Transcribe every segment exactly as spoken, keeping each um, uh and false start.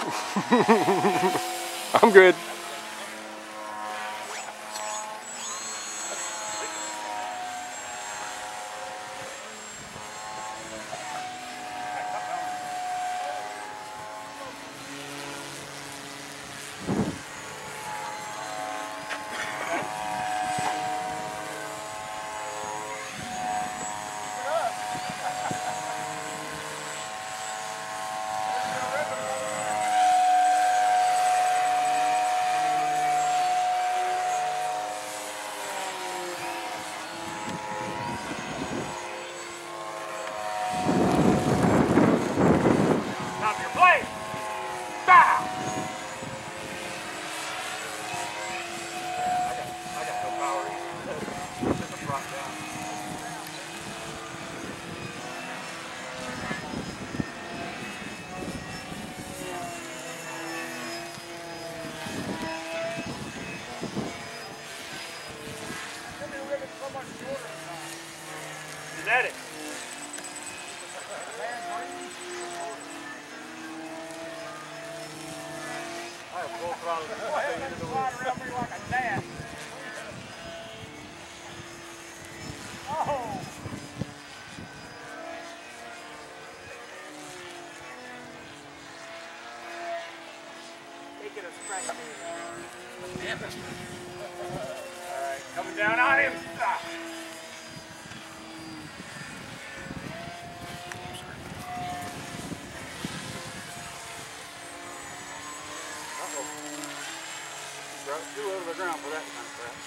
I'm good. Genetic. I have full throttle. Go ahead and slide around me like a gnat. Oh! Take it a scratch. Damn it. Alright, coming down on him. Ah. Too low to the ground for that kind of crap.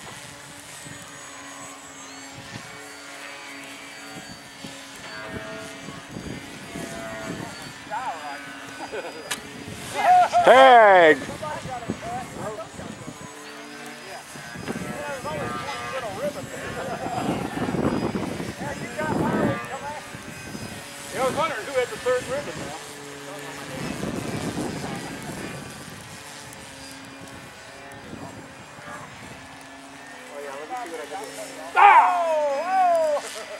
Tag! I was wondering who had the third ribbon now. Oh! Oh!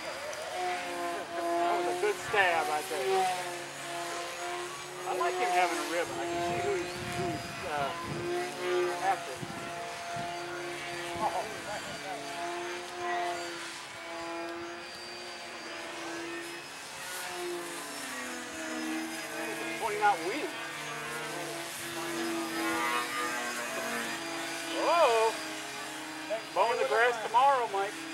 That was a good stab, I tell you. I like him having a ribbon. I can see who he's, who he's uh, after. Oh. Pointing out wind. Whoa! Mowing the grass tomorrow, Mike.